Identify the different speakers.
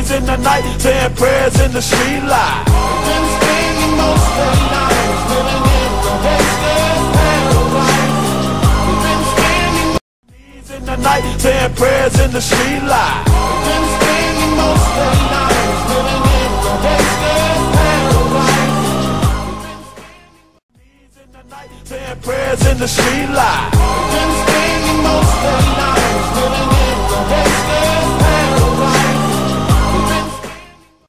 Speaker 1: knees in the night, saying prayers in the street light.
Speaker 2: Been spending most of the night living in the gangster's paradise. Been spending
Speaker 1: Knees in the night, saying prayers in the street light.
Speaker 2: Been spending most of the night living in the gangster's paradise.
Speaker 1: Knees in the night, saying prayers in the street light.
Speaker 2: Been spending most of the night living